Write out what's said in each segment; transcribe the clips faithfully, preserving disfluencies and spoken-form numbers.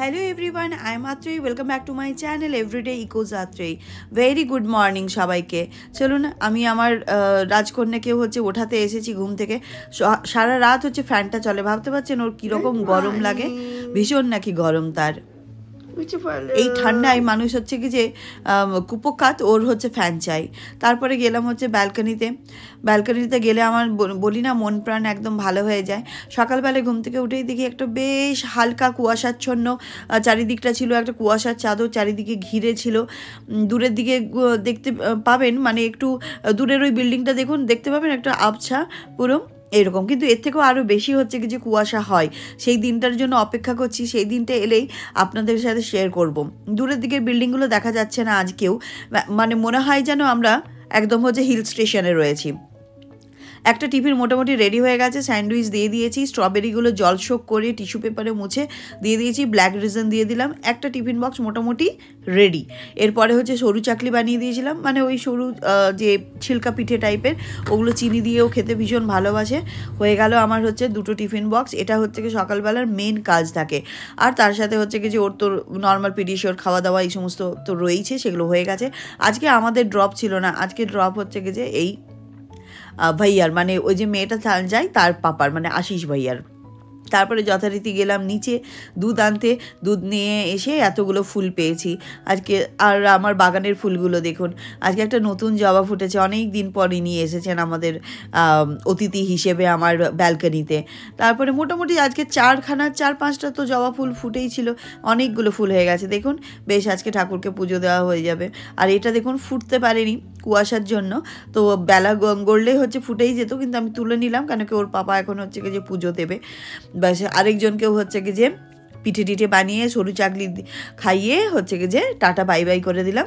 Hello everyone, I am Atreyi. Welcome back to my channel Everyday Echoes Atreyi. Very good morning সবাইকে। চলুন আমি আমার রাজকন্যাকে হচ্ছে ওঠাতে এসেছি ঘুম থেকে। সারা রাত হচ্ছে ফ্যানটা চলে, ভাবতে পারছেন ওর কিরকম গরম লাগে, ভীষণ নাকি গরম তার। এই ঠান্ডায় মানুষ হচ্ছে কি যে কুপোকাত, ওর হচ্ছে ফ্যান চাই। তারপরে গেলাম হচ্ছে ব্যালকনিতে। ব্যালকনিতে গেলে আমার বলি না মন প্রাণ একদম ভালো হয়ে যায়। সকালবেলায় ঘুম থেকে উঠেই দেখি একটা বেশ হালকা কুয়াশাচ্ছন্ন চারিদিকটা ছিল, একটা কুয়াশার চাদর চারিদিকে ঘিরে ছিল। দূরের দিকে দেখতে পাবেন, মানে একটু দূরের ওই বিল্ডিংটা দেখুন, দেখতে পাবেন একটা আবছা পুরো এরকম, কিন্তু এর থেকেও আরও বেশি হচ্ছে কি যে কুয়াশা হয়। সেই দিনটার জন্য অপেক্ষা করছি, সেই দিনটা এলেই আপনাদের সাথে শেয়ার করব। দূরের দিকের বিল্ডিংগুলো দেখা যাচ্ছে না আজকেও, মানে মনে হয় যেন আমরা একদম হচ্ছে হিল স্টেশনে রয়েছি। একটা টিফিন মোটামুটি রেডি হয়ে গেছে, স্যান্ডউইচ দিয়ে দিয়েছি, স্ট্রবেরিগুলো জল শোক করে টিস্যু পেপারে মুছে দিয়ে দিয়েছি, ব্ল্যাক রিজন দিয়ে দিলাম। একটা টিফিন বক্স মোটামুটি রেডি। এরপরে হচ্ছে সরু চাকলি বানিয়ে দিয়েছিলাম, মানে ওই সরু যে ছিলকা পিঠে টাইপের, ওগুলো চিনি দিয়েও খেতে ভীষণ ভালোবাসে। হয়ে গেল আমার হচ্ছে দুটো টিফিন বক্স। এটা হচ্ছে কি সকালবেলার মেন কাজ থাকে। আর তার সাথে হচ্ছে কি যে ওর তো নর্মাল পিডিশিওর খাওয়া দাওয়া এই সমস্ত তো রয়েছে, সেগুলো হয়ে গেছে। আজকে আমাদের ড্রপ ছিল না, আজকে ড্রপ হচ্ছে কি যে এই ভাইয়ার, মানে ওই যে মেয়েটা যায় তার পাপার, মানে আশিস ভাইয়ার। তারপরে যথারীতি গেলাম নিচে দুধ আনতে। দুধ নিয়ে এসে এতগুলো ফুল পেয়েছি আজকে। আর আমার বাগানের ফুলগুলো দেখুন, আজকে একটা নতুন জবা ফুটেছে, অনেক দিন পরে নিয়ে এসেছেন আমাদের অতিথি হিসেবে আমার ব্যালকনিতে। তারপরে মোটামুটি আজকে চারখানা চার পাঁচটা তো জবা ফুল ফুটেই ছিল, অনেকগুলো ফুল হয়ে গেছে দেখুন। বেশ আজকে ঠাকুরকে পুজো দেওয়া হয়ে যাবে। আর এটা দেখুন ফুটতে পারেনি কুয়াশার জন্য, তো বেলা গড়লেই হচ্ছে ফুটেই যেত, কিন্তু আমি তুলে নিলাম কেন কি ওর পাপা এখন হচ্ছে কি যে পুজো দেবে। ব্যাস আরেকজনকেও হচ্ছে কি যে পিঠে টিঠে বানিয়ে সরু চাকলি খাইয়ে হচ্ছে কি যে টাটা বাই বাই করে দিলাম।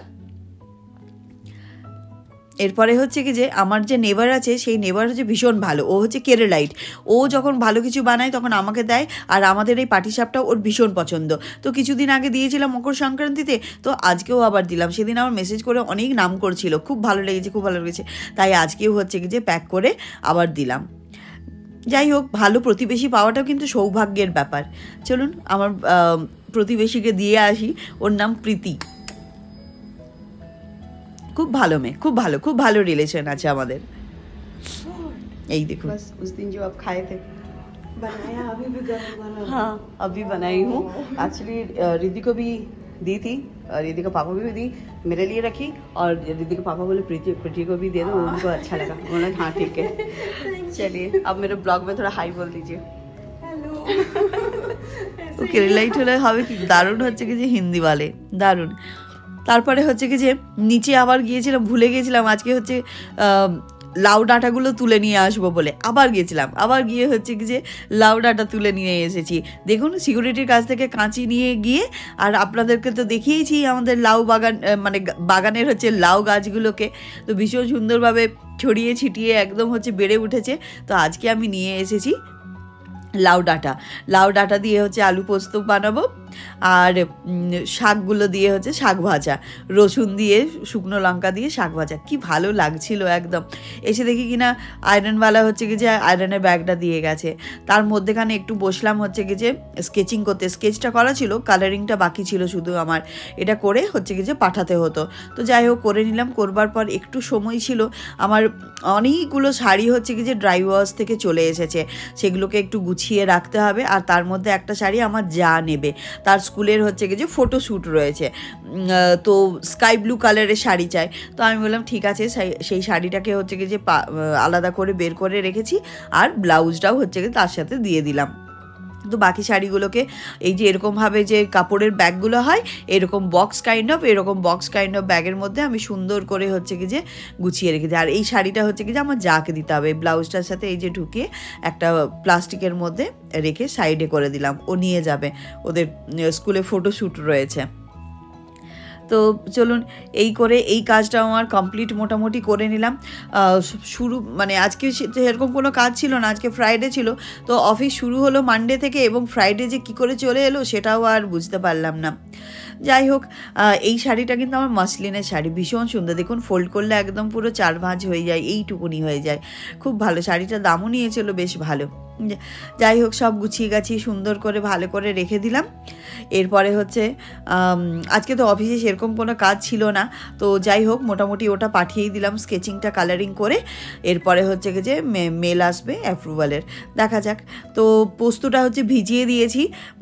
এরপরে হচ্ছে কি যে আমার যে নেবার আছে, সেই নেবার হচ্ছে ভীষণ ভালো, ও হচ্ছে কেরালাইট। ও যখন ভালো কিছু বানায় তখন আমাকে দেয়, আর আমাদের এই পাটিসাপটাও ওর ভীষণ পছন্দ। তো কিছুদিন আগে দিয়েছিলাম মকর সংক্রান্তিতে, তো আজকেও আবার দিলাম। সেদিন আমার মেসেজ করে অনেক নাম করছিল, খুব ভালো লেগেছে খুব ভালো লেগেছে, তাই আজকেও হচ্ছে কি যে প্যাক করে আবার দিলাম। যাই হোক, ভালো প্রতিবেশী পাওয়াটাও কিন্তু সৌভাগ্যের ব্যাপার। চলুন আমার প্রতিবেশীকে দিয়ে আসি, ওর নাম প্রীতি। খুব ভালো মেয়ে, খুব ভালো, খুব ভালো রিলেশন আছে আমাদের। এই দেখুন उस दिन जो आप खाए थे बनाया, अभी भी गरम गरम। हाँ अभी बनाई हूँ। एक्चुअली रिद्धि को भी दी थी, रिद्धि का पापा भी दी, मेरे लिए रखी, और रिद्धि के पापा बोले प्रीति प्रीति को भी दे दो, उनको अच्छा लगा। बोला हाँ ठीक है। चलिए अब मेरे ब्लॉग में थोड़ा हाई बोल दीजिए। हेलो। केरलाइट হলে হবে কি দারুণ হচ্ছে কি যে হিন্দি বলে, দারুণ। তারপরে হচ্ছে কি যে নিচে আবার গিয়েছিলাম, ভুলে গিয়েছিলাম আজকে হচ্ছে লাউ ডাঁটাগুলো তুলে নিয়ে আসবো বলে, আবার গিয়েছিলাম। আবার গিয়ে হচ্ছে কি যে লাউ ডাঁটা তুলে নিয়ে এসেছি। দেখুন সিকিউরিটির কাছ থেকে কাঁচি নিয়ে গিয়ে, আর আপনাদেরকে তো দেখিয়েছি আমাদের লাউ বাগান, মানে বাগানের হচ্ছে লাউ গাছগুলোকে, তো ভীষণ সুন্দরভাবে ছড়িয়ে ছিটিয়ে একদম হচ্ছে বেড়ে উঠেছে। তো আজকে আমি নিয়ে এসেছি লাউ ডাঁটা। লাউ ডাঁটা দিয়ে হচ্ছে আলু পোস্ত বানাবো, আর শাকগুলো দিয়ে হচ্ছে শাক ভাজা, রসুন দিয়ে শুকনো লঙ্কা দিয়ে শাক ভাজা। কি ভালো লাগছিল একদম। এসে দেখি কিনা আয়রনওয়ালা হচ্ছে কি যে আয়রনের ব্যাগটা দিয়ে গেছে। তার মধ্যেখানে একটু বসলাম হচ্ছে কি যে স্কেচিং করতে। স্কেচটা করা ছিল, কালারিংটা বাকি ছিল শুধু আমার, এটা করে হচ্ছে কি যে পাঠাতে হতো। তো যাই হোক করে নিলাম। করবার পর একটু সময় ছিল, আমার অনেকগুলো শাড়ি হচ্ছে কি যে ড্রাই ওয়াশ থেকে চলে এসেছে, সেগুলোকে একটু গুছিয়ে রাখতে হবে। আর তার মধ্যে একটা শাড়ি আমার যা নেবে, তার স্কুলের হচ্ছে কি যে ফটোশ্যুট রয়েছে, তো স্কাই ব্লু কালারের শাড়ি চাই। তো আমি বললাম ঠিক আছে, সেই শাড়িটাকে হচ্ছে কি যে আলাদা করে বের করে রেখেছি, আর ব্লাউজটাও হচ্ছে কি তার সাথে দিয়ে দিলাম। তো বাকি শাড়িগুলোকে এই যে এরকমভাবে যে কাপড়ের ব্যাগগুলো হয়, এরকম বক্স কাইন্ড অফ এরকম বক্স কাইন্ড অফ ব্যাগের মধ্যে আমি সুন্দর করে হচ্ছে কি যে গুছিয়ে রেখেছি। আর এই শাড়িটা হচ্ছে কি যে আমার যাকে দিতে হবে, ব্লাউজটার সাথে এই যে ঢুকিয়ে একটা প্লাস্টিকের মধ্যে রেখে সাইডে করে দিলাম, ও নিয়ে যাবে, ওদের স্কুলে ফটোশ্যুট রয়েছে। তো চলুন এই করে এই কাজটা আমার কমপ্লিট মোটামুটি করে নিলাম। শুরু মানে আজকে সেরকম কোনো কাজ ছিল না, আজকে ফ্রাইডে ছিল, তো অফিস শুরু হলো মানডে থেকে, এবং ফ্রাইডে যে কী করে চলে এলো সেটাও আর বুঝতে পারলাম না। যাই হোক, এই শাড়িটা কিন্তু আমার মাসলিনের শাড়ি, ভীষণ সুন্দর। দেখুন ফোল্ড করলে একদম পুরো চার ভাঁজ হয়ে যায়, এইটুকুনি হয়ে যায়, খুব ভালো। শাড়িটার দামও নিয়েছিল বেশ ভালো। যাই হোক সব গুছিয়ে গাছিয়ে সুন্দর করে ভালো করে রেখে দিলাম। এরপরে হচ্ছে আজকে তো অফিসে সেরকম কোনো কাজ ছিল না, তো যাই হোক মোটামুটি ওটা পাঠিয়েই দিলাম স্কেচিংটা কালারিং করে। এরপরে হচ্ছে কি যে মেল আসবে অ্যাপ্রুভালের, দেখা যাক। তো পোস্তটা হচ্ছে ভিজিয়ে দিয়েছি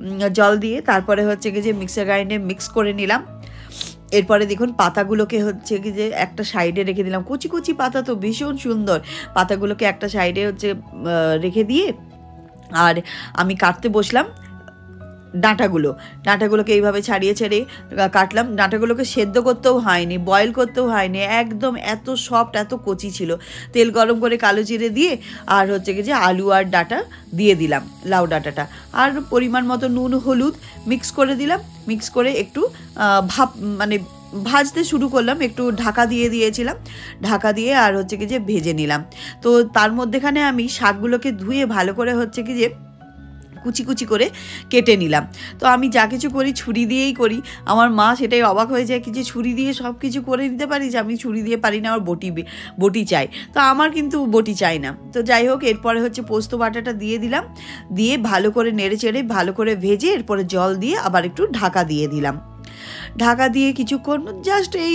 জল দিয়ে, তারপরে হচ্ছে কি যে মিক্সার গ্রাইন্ডে মিক্স করে নিলাম। এরপরে দেখুন পাতাগুলোকে হচ্ছে কি যে একটা সাইডে রেখে দিলাম, কুচি কুচি পাতা তো ভীষণ সুন্দর, পাতাগুলোকে একটা সাইডে হচ্ছে রেখে দিয়ে আর আমি কাটতে বসলাম ডাঁটাগুলো। ডাঁটাগুলোকে এইভাবে ছাড়িয়ে ছাড়িয়ে কাটলাম। ডাঁটাগুলোকে সেদ্ধ করতেও হয়নি, বয়েল করতেও হয়নি, একদম এত সফট এত কচি ছিল। তেল গরম করে কালো জিরে দিয়ে আর হচ্ছে কি যে আলু আর ডাঁটা দিয়ে দিলাম, লাউ ডাঁটাটা, আর পরিমাণ মতো নুন হলুদ মিক্স করে দিলাম। মিক্স করে একটু ভাপ মানে ভাজতে শুরু করলাম, একটু ঢাকা দিয়ে দিয়েছিলাম, ঢাকা দিয়ে আর হচ্ছে কি যে ভেজে নিলাম। তো তার মধ্যেখানে আমি শাকগুলোকে ধুয়ে ভালো করে হচ্ছে কি যে কুচি কুচি করে কেটে নিলাম। তো আমি যা কিছু করি ছুরি দিয়েই করি, আমার মা সেটাই অবাক হয়ে যায় কি যে ছুরি দিয়ে সব কিছু করে নিতে পারি, যে আমি ছুরি দিয়ে পারি না, আমার বটি বটি চাই। তো আমার কিন্তু বটি চাই না। তো যাই হোক এরপরে হচ্ছে পোস্ত বাটাটা দিয়ে দিলাম, দিয়ে ভালো করে নেড়ে চেড়ে ভালো করে ভেজে এরপরে জল দিয়ে আবার একটু ঢাকা দিয়ে দিলাম। ঢাকা দিয়ে কিছুক্ষণ জাস্ট এই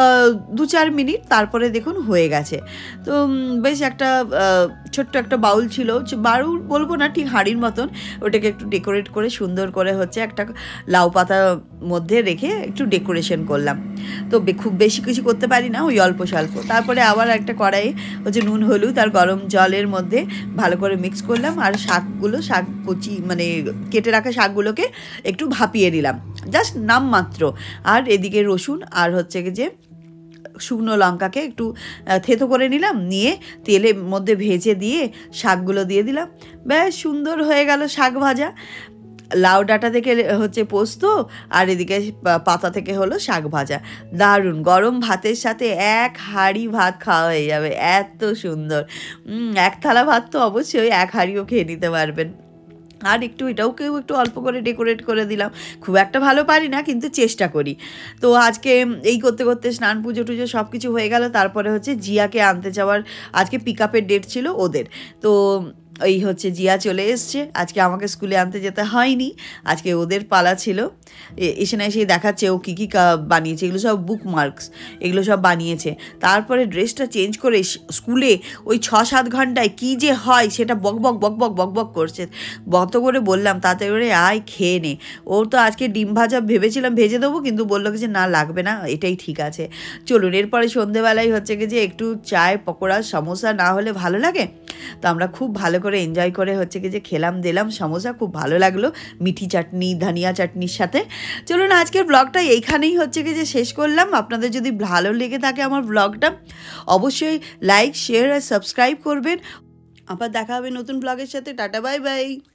দু চার মিনিট, তারপরে দেখুন হয়ে গেছে। তো বেশ একটা ছোট্ট একটা বাউল ছিল, বাউল বলবো না, ঠিক হাঁড়ির মতন, ওটাকে একটু ডেকোরেট করে সুন্দর করে হচ্ছে একটা লাউ পাতার মধ্যে রেখে একটু ডেকোরেশন করলাম। তো খুব বেশি কিছু করতে পারি না, ওই অল্প স্বল্প। তারপরে আবার একটা কড়াইয়ে হচ্ছে নুন হলুদ আর গরম জলের মধ্যে ভালো করে মিক্স করলাম, আর শাকগুলো শাক কচি মানে কেটে রাখা শাকগুলোকে একটু ভাপিয়ে নিলাম, জাস্ট নামমাত্র। আর এদিকে রসুন আর হচ্ছে কি যে শুকনো লঙ্কাকে একটু থেতো করে নিলাম, নিয়ে তেলের মধ্যে ভেজে দিয়ে শাকগুলো দিয়ে দিলাম। বেশ সুন্দর হয়ে গেল শাক ভাজা। লাউ ডাঁটা থেকে হচ্ছে পোস্ত আর এদিকে পাতা থেকে হলো শাক ভাজা, দারুণ। গরম ভাতের সাথে এক হাঁড়ি ভাত খাওয়া হয়ে যাবে, এত সুন্দর। এক থালা ভাত তো অবশ্যই এক হাঁড়িও খেয়ে নিতে পারবেন। আর একটু এটাও কেউ একটু অল্প করে ডেকোরেট করে দিলাম, খুব একটা ভালো পারি না কিন্তু চেষ্টা করি। তো আজকে এই করতে করতে স্নান পুজো টুজো সব কিছু হয়ে গেল। তারপরে হচ্ছে জিয়াকে আনতে যাওয়ার, আজকে পিক আপের ডেট ছিল ওদের। তো এই হচ্ছে জিয়া চলে এসছে, আজকে আমাকে স্কুলে আনতে যেতে হয়নি, আজকে ওদের পালা ছিল। এসে না এসে দেখাচ্ছে ও কী কী বানিয়েছে, এগুলো সব বুক মার্কস, এগুলো সব বানিয়েছে। তারপরে ড্রেসটা চেঞ্জ করে স্কুলে ওই ছ সাত ঘন্টায় কী যে হয় সেটা বক বক বক বক বক বক করছে। বত করে বললাম তাতে করে আয় খেয়ে নে। ও তো আজকে ডিম ভাজা ভেবেছিলাম ভেজে দেবো, কিন্তু বললো যে না লাগবে না, এটাই ঠিক আছে। চলুন এরপরে সন্ধেবেলায় হচ্ছে কি যে একটু চায় পকোড়া সমোসা না হলে ভালো লাগে, তো আমরা খুব ভালো করে এনজয় করে হচ্ছে কি যে খেলাম দিলাম সমোসা, খুব ভালো লাগলো মিঠি চাটনি ধনিয়া চাটনির সাথে। চলুন আজকের ব্লগটা এইখানেই হচ্ছে কি যে শেষ করলাম। আপনাদের যদি ভালো লেগে থাকে আমার ব্লগটা, অবশ্যই লাইক শেয়ার আর সাবস্ক্রাইব করবেন। আবার দেখা হবে নতুন ব্লগের সাথে। Tata bye by.